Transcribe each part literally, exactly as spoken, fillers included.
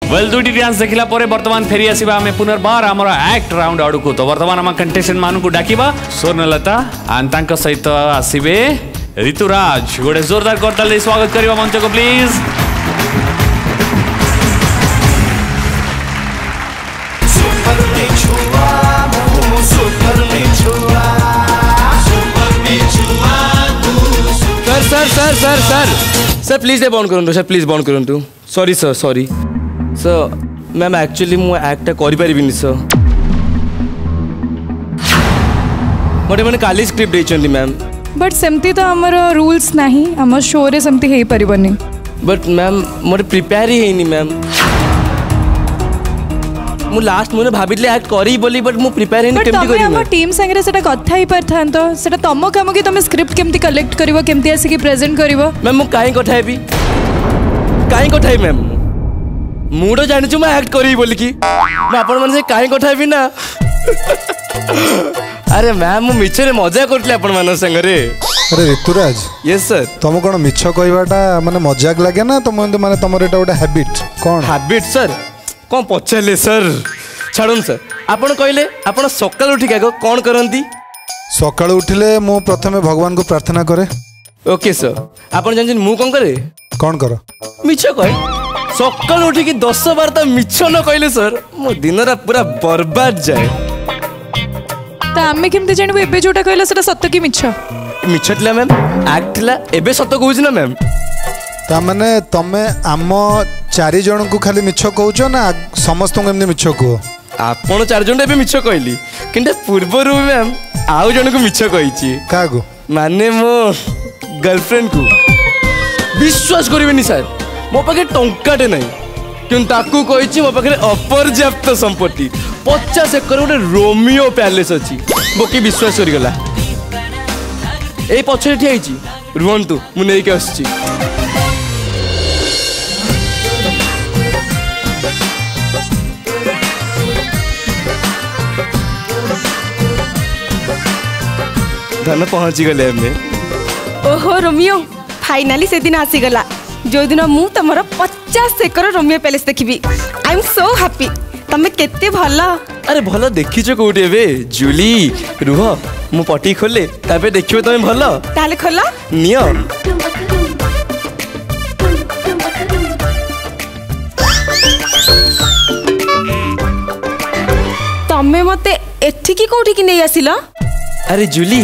Well दुटी dance देखला परे वर्तमान फेरी आसीबा हमें पुनर्बार हमर एक्ट राउंड आडू को। तो वर्तमान हम कंटेस्टेंट मान को डाकिबा स्वर्णलता आन तांक सहित आसीबे ऋतुराज। गोटे जोरदार करताल स्वागत करबा मंच को please. Sir sir sir sir sir please ए बंद करंतु सर प्लीज बंद करंतु sorry sir sorry sir ma'am actually मु एक्ट करि परिबिनी सर मोटे मैंने काली स्क्रिप्ट देचंती मैम बट सेमती तो हमर रूल्स नहीं हमर शो रे सेमती हेई परिबनी बट मैम मोटे प्रिपेयर ही हेनी मैम मु लास्ट मुने भाबितले एक्ट करी बोली बट मु प्रिपेयर हेनी केमती करी हम टीम संगे सेटा कथा ही परथान तो सेटा तम काम कि तुम स्क्रिप्ट केमती कलेक्ट करिवो केमती आसी कि प्रेजेंट करिवो मैम मु काई कथा हेबी काई कथा हे मैम मु तो जानि छु मैं एक्ट करी बोली की मैं आपण मन से काई कथा हेबी ना अरे मैम मु मिछरे मजा करतले आपण मन संग रे। अरे ऋतुराज यस सर तुम कौन मिछ कहवाटा माने मजाक लागे ना तुम माने तुमर एटा गोटे हैबिट कौन हैबिट सर कौन पचारे सर छाड़न सर आपन कहले आपन सकाल उठी क्या कौन करंती सकाल उठिले मु प्रथमे भगवान को प्रार्थना करे। ओके सर आपन जान मु कौन करे कौन कर मिछ कहे सकाल उठी कि दस बार तो मिछ न कहले सर मो दिन रा पूरा बर्बाद जाए त आमे केमते जानबो एबे जोटा कहला सेटा सत्य कि मिछ मिछ थिला मैम एक्ट थिला एबे सत्य कहूछ ना मैम ता माने तमे आम चारि जन को खाली मिछ कहउछ ना समस्त को एमने मिछ कहो आपण चार जन एबे मिछ कहली किंतु पूर्वरु मैम आउ जन को मिछ कहिची का को माने मो गर्लफ्रेंड को विश्वास करिवेनी सर मो पाखे टंकाटे नहीं किंतु ताकू कहिची मो पाखे अपर्याप्त संपत्ति पचास एकर गोटे रोमियो पैलेस अच्छी बोकी विश्वास करिगला ए पछरे ठिया हिची रुहंतु मु नै के आछी धन पहुंची गले हमें। ओहो रोमियो फाइनाली से दिन आसीगला जो दिन मु तमर पचास एकर रोमियो पैलेस देखिबी आई एम सो हैप्पी तमे केते भला अरे भला देखिछ कोठी एबे जूली रुह मु पटी खोले ताबे देखियो तमे भला ताले खोला नियो तमे मते एठी की कोठी की नै आसिला अरे जूली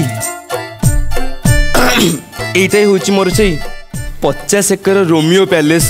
एटाई हूँ मोर से पचास एकर रोमियो पैलेस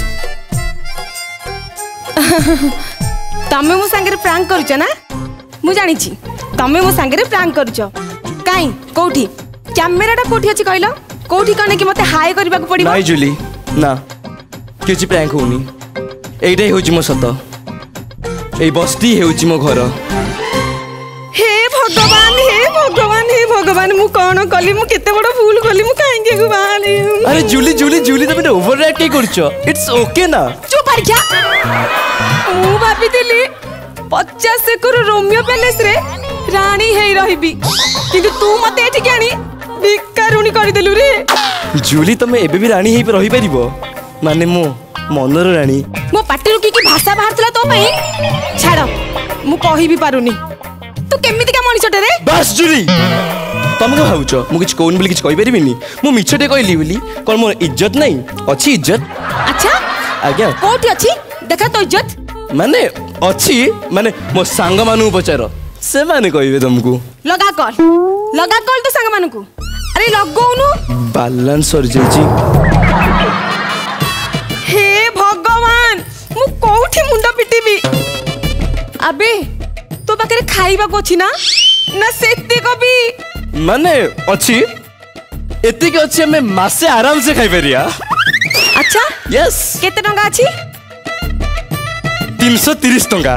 तमे मो संगे प्रैंक करूछ ना मु जानी छी तमे मो संगे प्रैंक करूछ काई कोठी कैमराटा कोठी अछि कहलो कोठी कने कि मते हाय करबा को पड़िबो नाही जूली ना किछि प्रैंक होनी एटाई हूँ मो सत ए बस्ती हेउछि मो घर। हे भगवान हे भगवान हे भगवान मु कोन कली मु केते बड़ भूल कली मु काहे के बाले अरे जूली जूली जूली तमे ओवर रिएक्ट के करछो इट्स ओके ना चुप कर जा मु भाबी दिली पचास एकर रोमियो पैलेस रे रानी हेई रहिबी किंतु तू मते एठी केनी भिकारुनी करि देलु रे जूली तमे एबे भी रानी हेई रहि परिबो माने मो मनर रानी मो पाटी रुकी की भाषा बाहरतला तो पई छाड़ मु कहि भी पारुनी तू केमिति का मनिछटे रे बस जूली तुम क्या भावुच मु किछ कोन बोली किछ कहि परिबिनी मु मिछटे कहली बोली कोन मोर इज्जत नहीं अछि इज्जत अच्छा आज्ञा कोठी अछि देखा तो इज्जत माने अछि माने मो सांग मानु पचार से माने कहिबे तुमको लगा कॉल लगा कॉल तो सांग मानु को अरे लगौनु बैलेंस सर जेजी हे भगवान मु कोठी मुंडा पिटीबी अबे तो पाखे खाइबा को छी ना ना सेक्ति को भी माने अछि एति के अछि हमें मासे आराम से खाइ परिया अच्छा यस केते टंका अछि तीन सौ तीस टंका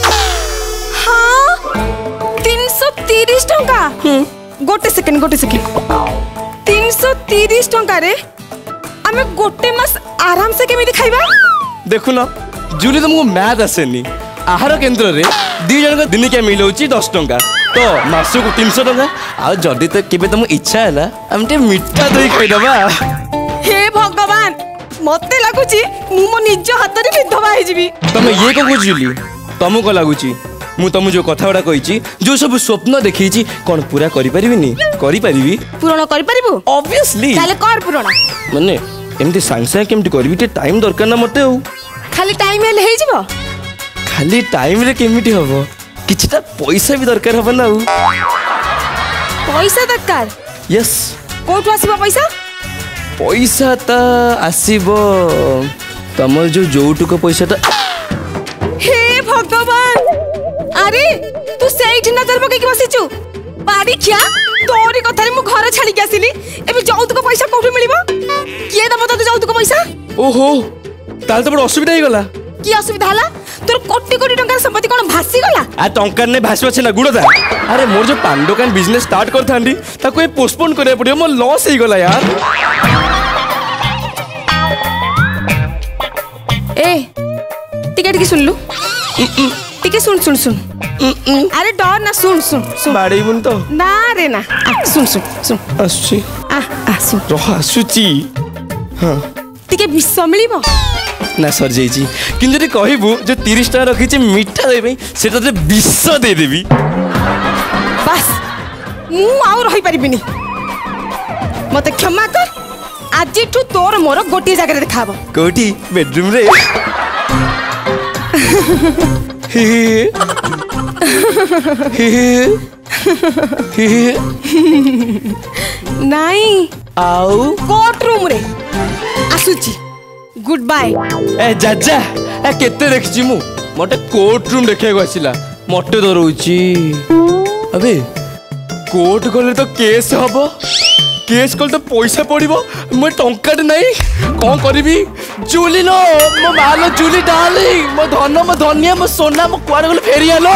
हां तीन सौ तीस टंका गोटे सेकंड गोटे सेकंड तीन सौ तीस टंका रे हमें गोटे मास आराम से केमिति खाइबा देखु ना जूली तुमको मैथ आसेनी आहार केन्द्र रे दी जन दिन क्या मिल दस टंका तो मासक तीन सौ टंका आ जदि तो केबे तुम इच्छा है हम टे मिठा दही खाइदबा हे भगवान मते लागुची मु मो निज हाथ रे विधवा हे जीवी तमे ये को बुझिली तुमको लागुची मु तुम जो कथा गुड़ा कही जो सब स्वप्न देखी कौन पूरा करी परिबिनी करी परिबी पूर्ण करि परिबो ऑब्वियसली ताले कर पूर्ण माने एमती सांग सांग केमती करबी टे टाइम दरकार ना मते हो खाली टाइम हेले हे जीवो खाली टाइम रे केमिटी हबो किछटा पैसा भी दरकार हबो ना हो पैसा दरकार यस कोठु आसीबो पैसा पैसा ता आसीबो तमर जो जोटुक पैसा ता हे भगवान अरे तू सेठी नजर पके कि बसिचु पारी क्या तोरी कथा रे मु घर छाडी के आसिली एबे जौतुक पैसा कोठु मिलिबो किए दबो त जौतुक पैसा ओहो ताल तो बड़ असुविधा ही गला की असुविधा हला तोर कोटी कोटी टंका संपत्ति कोन भासी गला आ टंका ने भासवा छे ना गुड़दा अरे मोर जो पान दुकान बिजनेस स्टार्ट कर थांडी ताको ए पोस्टपोन करे पड़ियो मोर लॉस ही गला यार ए टिके टिके सुन लू टिके सुन सुन सुन अरे डर ना सुन सुन सुन बाड़ी बुन तो ना रे ना आ, सुन सुन सुन आसुची आ आ सुन रह आसुची हां टिके विष मिलिबो ना सर जाई छी किन जदी कहबू जो तीस टका रखी छी मिठा देबे सेटा ते विष दे देबी बस मु आउ रही परिबिनी मते क्षमा कर आज ठू तोर मोर गोटी जगह रे देखाबो कोठी बेडरूम रे हे हे हे नहीं आउ कोर्ट रूम रे आसुची गुड बाय ए जाजा ए केते देखछि मु मटे कोर्ट रूम देखे को आसिला मटे दरउची अबे कोर्ट गले तो केस हबो केस कल तो पैसा पड़िबो मैं टंकाटे नहीं कौन करिबी जूली नो मो मालो जूली डार्लिंग मो धन मो धनिया मो सोना मो कुआर गले फेरी आलो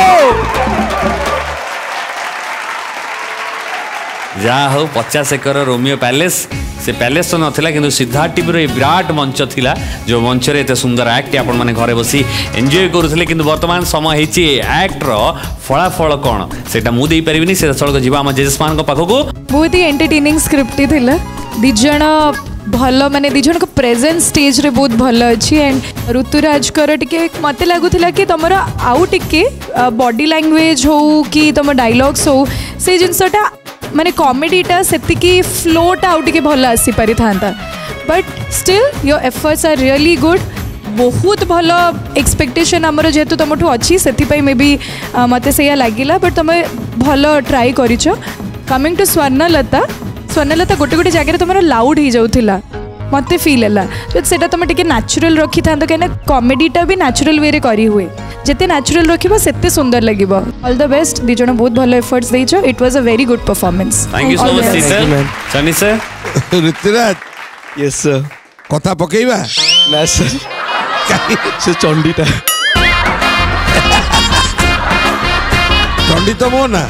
जा हो पचास एकर रोमियो पैलेस से पैलेस तो नथिला किंतु सिद्धार्थ टीवी रे विराट मंच थिला जो मंच रे एते सुंदर एक्ट आपण माने घरे बसी एन्जॉय करूथले किंतु वर्तमान समय हेची एक्ट रो फलाफल कोन सेटा मु देई परिबिनी से सळक जीवा हम जेजसमान को पाखो को बहुत ही एंटरटेनिंग स्क्रिप्ट थिला दिजण भल माने दिजण को प्रेजेंस स्टेज रे बहुत भल अछि एंड ऋतुराज कर टिके मते लागुथिला कि तमरा आउ टिके बॉडी लैंग्वेज हो कि तम डायलॉग्स हो से जिनसटा माने कॉमेडीटा सेतिकी फ्लोट आउट के भल आसी पारि थांता but still your efforts are really good बहुत भल एक्सपेक्टेशन आमर जेहेतु तुमठू अच्छी से मे बी मते से लगिला बट तुम भल ट्राई करिछ कमिंग टू स्वर्णलता स्वर्णलता गोटे गोटे जगह तुम लाउड हो जाऊला मत फिल है जो सेटा तुम टिके नेचुरल रखी था कहीं कॉमेडीटा भी नेचुरल वे करी हुए जिते नेचुरल रखिबो सेते सुंदर लगिबो ऑल द बेस्ट दी जण बहुत भलो एफर्ट्स देइछो it was a very good performance thank you so much sir Sunny sir Rituraj yes sir कथा पकेइबा ना सर से चंडीटा चंडी तो मो ना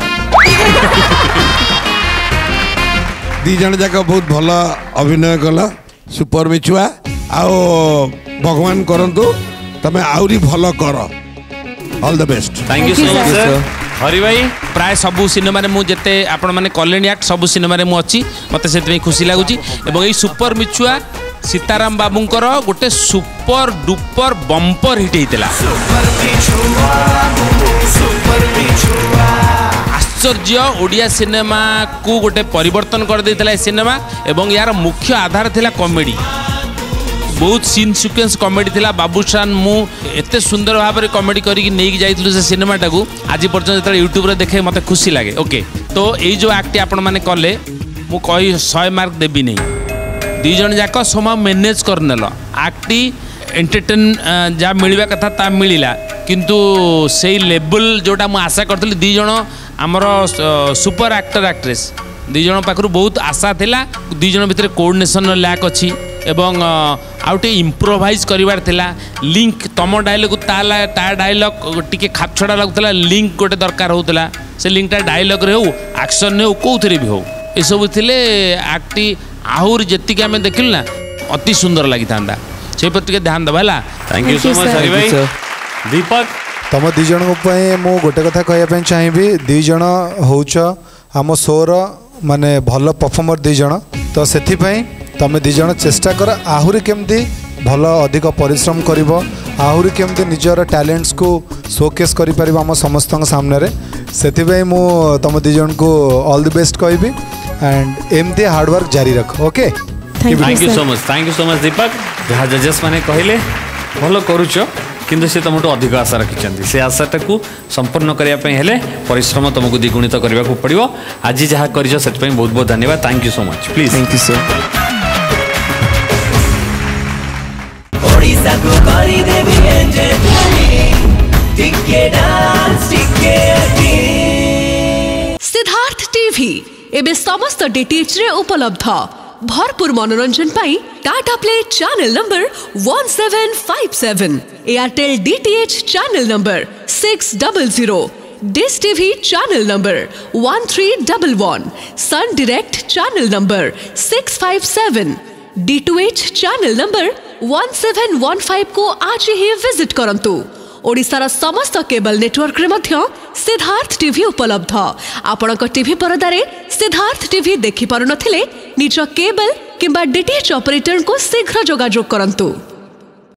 दी जण जाक बहुत भल अभिनय कला सुपर मिछुआ आओ भगवान करंतु तमे आउरी भल कर all the best thank you so much sir Hari भाई प्राय सबू सिनेमा मु जिते आपण मैंने कलेनी एक्ट सबू सिनेमा मु अच्छी मत से खुशी लगुच और सुपर मिछुआ सीताराम बाबूंकर गोटे सुपर डुपर बंपर हिट होता आश्चर्य ओडिया सिनेमा को गोटे परिवर्तन कर देता सिनेमा एवं यार मुख्य आधार थिला कॉमेडी बहुत सीन सिक्वेंस कॉमेडी थिला बाबूशान मु एते सुंदर भाव में कॉमेडी करके नहीं जाइलु से सिनेमाटा को आज पर्यंत जो यूट्यूब रे देखे मत खुशी लगे ओके तो ये जो एक्ट आपण मैंने कले मु कही सौ मार्क देवी नहीं दी जन जाक समय मैनेज करनेल एक्टी एंटरटेन जहाँ मिलवा कथा ता मिलला किंतु से लेवल जोटा मु आशा करथली दी जन आमर सुपर एक्टर एक्ट्रेस दी जन पाखरु बहुत आशा थिला दी जन भितर कोऑर्डिनेशन लैक अछि एवं आउटे इम्प्रोवाइज करिवार थिला लिंक तम डायलॉग ताला ता डायलॉग टिके खापछड़ा लगुतला लिंक गोटे दरकार होतला से लिंकटा डायलॉग रे हो एक्शन ने हो कोथरे भी हो ए सब थिले एक्टी आहुर जेतिके आमे देखिल ना अति सुंदर लागि थांदा से प्रति ध्यान दबाला thank you so much Hari भाई दीपक तुम दी जन मु गोटे कथा कहया चाहिए दी जन होउछ आम शोर माने भल परफॉर्मर दी जन तो से तुम दी जन चेष्टा कर आहुरी केमती भल अधिक परिश्रम करिवो आहुरी केमती निजर टैलेंट्स को शोकेस करि परिबो हम समस्त सामने रे सेथिबे मु तुम दी जन को ऑल द बेस्ट कहबी एंड एमती हार्डवर्क जारी रख okay thank you so much thank you so much Deepak जहाँ जजेस मैंने कहले भल करुच किंतु से तुमठू अधिक आशा रखिंट से आशाटा को संपूर्ण करने हेले परिश्रम तुमको द्विगुणित करने को पड़ो आज जहाँ कर बहुत बहुत धन्यवाद thank you so much please thank you sir Siddharth TV एबे समस्त डीटीएच रे उपलब्ध भरपूर मनोरंजन पाई Tata Play channel number one seven five seven Airtel DTH channel number six double zero Dish TV channel number one three double one Sun Direct channel number six five seven D two H channel number one seven one five को आज ही visit करंतु ओडिशार समस्त cable network रे मध्य Siddharth TV उपलब्ध आपणक TV परदारे Siddharth TV देखि पारु नथिले निज केबल किंबा डीटीएच ऑपरेटर को शीघ्र जोगाजोग करंतु।